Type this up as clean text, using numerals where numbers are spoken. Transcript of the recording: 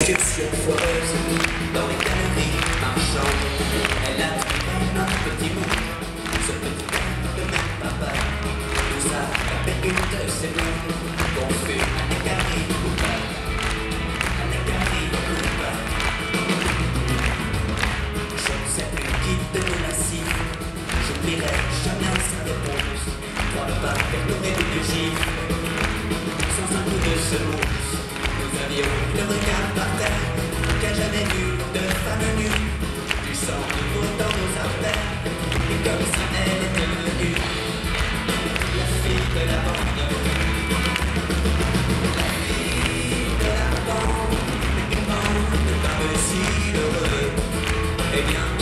excursion foireuse dans les galeries marchandes. Elle a trouvé notre petit monde, ce petit monde de mon papa. Nous a tapé une de ses blondes, qu'on fait un écarri ou pas, un écarri ou pas. Je ne sais plus qui de nous la cime, j'oublierai jamais sa réponse. Pour ne pas faire pleurer une gifle, sans un coup de semonce. Nous avions le regard par terre, qu'a jamais vu de femme nue, du sang nouveau dans nos artères, et comme ça elle est devenue la fille de la bande. La fille de la bande, une bande de pas si heureux, eh bien